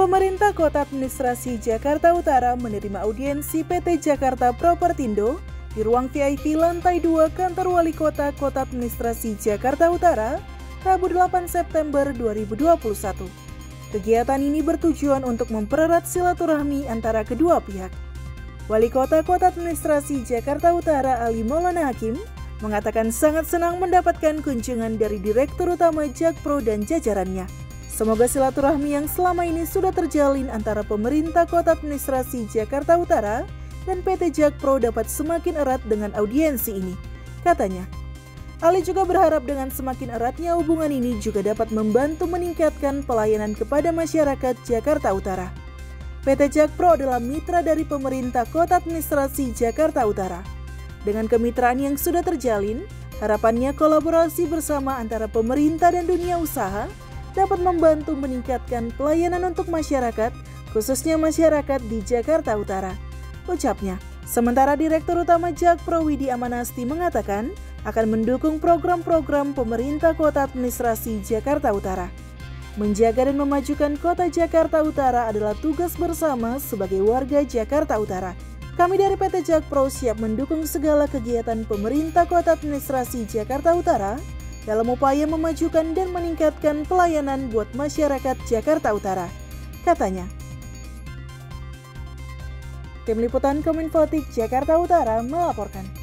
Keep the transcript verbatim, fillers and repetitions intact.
Pemerintah Kota Administrasi Jakarta Utara menerima audiensi P T Jakarta Propertindo di ruang V I P lantai dua Kantor Wali Kota Kota Administrasi Jakarta Utara, Rabu delapan September dua ribu dua puluh satu. Kegiatan ini bertujuan untuk mempererat silaturahmi antara kedua pihak. Wali Kota Kota Administrasi Jakarta Utara Ali Maulana Hakim mengatakan sangat senang mendapatkan kunjungan dari Direktur Utama Jakpro dan jajarannya. Semoga silaturahmi yang selama ini sudah terjalin antara pemerintah Kota Administrasi Jakarta Utara dan P T Jakpro dapat semakin erat dengan audiensi ini, katanya. Ali juga berharap dengan semakin eratnya hubungan ini juga dapat membantu meningkatkan pelayanan kepada masyarakat Jakarta Utara. P T Jakpro adalah mitra dari pemerintah Kota Administrasi Jakarta Utara. Dengan kemitraan yang sudah terjalin, harapannya kolaborasi bersama antara pemerintah dan dunia usaha dapat membantu meningkatkan pelayanan untuk masyarakat, khususnya masyarakat di Jakarta Utara, ucapnya. Sementara Direktur Utama Jakpro Widi Amanasti mengatakan akan mendukung program-program pemerintah Kota Administrasi Jakarta Utara. Menjaga dan memajukan Kota Jakarta Utara adalah tugas bersama sebagai warga Jakarta Utara. Kami dari P T Jakpro siap mendukung segala kegiatan pemerintah Kota Administrasi Jakarta Utara dalam upaya memajukan dan meningkatkan pelayanan buat masyarakat Jakarta Utara, katanya. Tim Liputan Kominfotik Jakarta Utara melaporkan.